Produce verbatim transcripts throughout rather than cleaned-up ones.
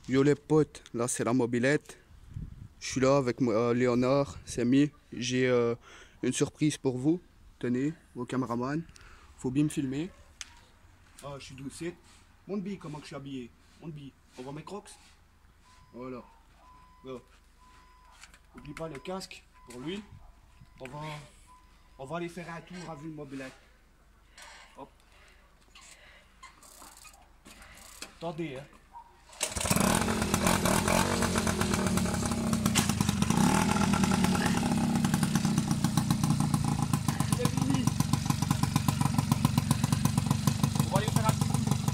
Yo les potes, là c'est la mobilette. Je suis là avec euh, Léonard, Samy. J'ai euh, une surprise pour vous. Tenez, vos caméramans. Faut bien me filmer. Ah, je suis doucet. Mon bille, comment que je suis habillé. Mon bille. On voit mes crocs. Voilà. Voilà. N'oublie pas le casque pour lui. On va, on va aller faire un tour à vue mobilette. Hop. Attendez, hein. C'est fini. On va aller faire un tour.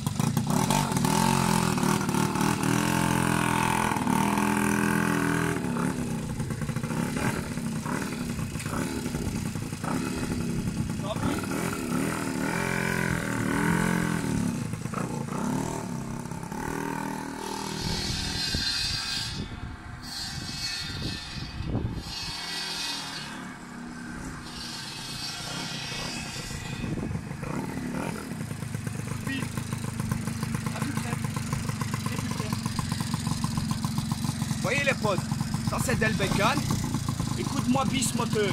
Voyez les potes, ça c'est Del Bacon. Écoute-moi bis moteur.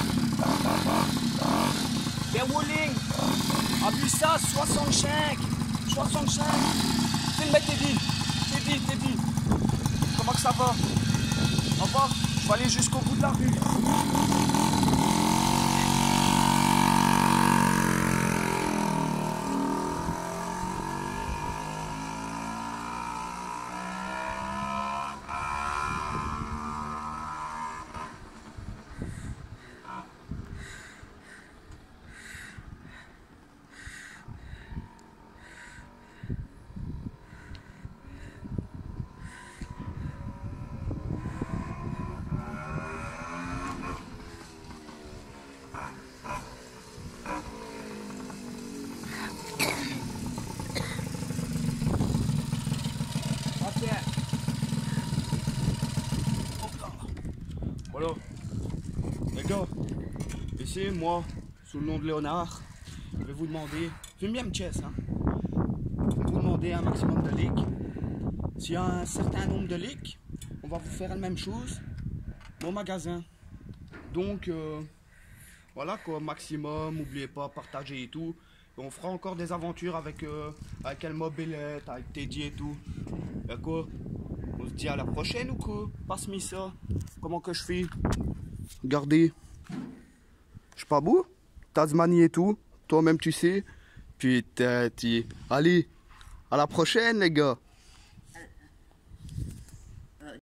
Les Walling. A vu ça, soixante-cinq. soixante-cinq. Filme tes billes. Tes billes, tes billes. Comment que ça va? Ça va? Je vais aller jusqu'au bout de la rue. Voilà, les gars, ici, moi, sous le nom de Léonard, je vais vous demander, j'aime bien me chess, hein, je vais vous demander un maximum de leaks. S'il y a un certain nombre de leaks, on va vous faire la même chose au magasin. Donc, euh, voilà quoi, maximum, n'oubliez pas, partager et tout. Et on fera encore des aventures avec, euh, avec El Mobilette, avec Teddy et tout. D'accord? On se dit à la prochaine ou quoi? Passe-moi ça. Comment que je fais? Regardez. Je suis pas beau? Tasmanie et tout. Toi-même tu sais. Puis t'es... Allez. À la prochaine les gars.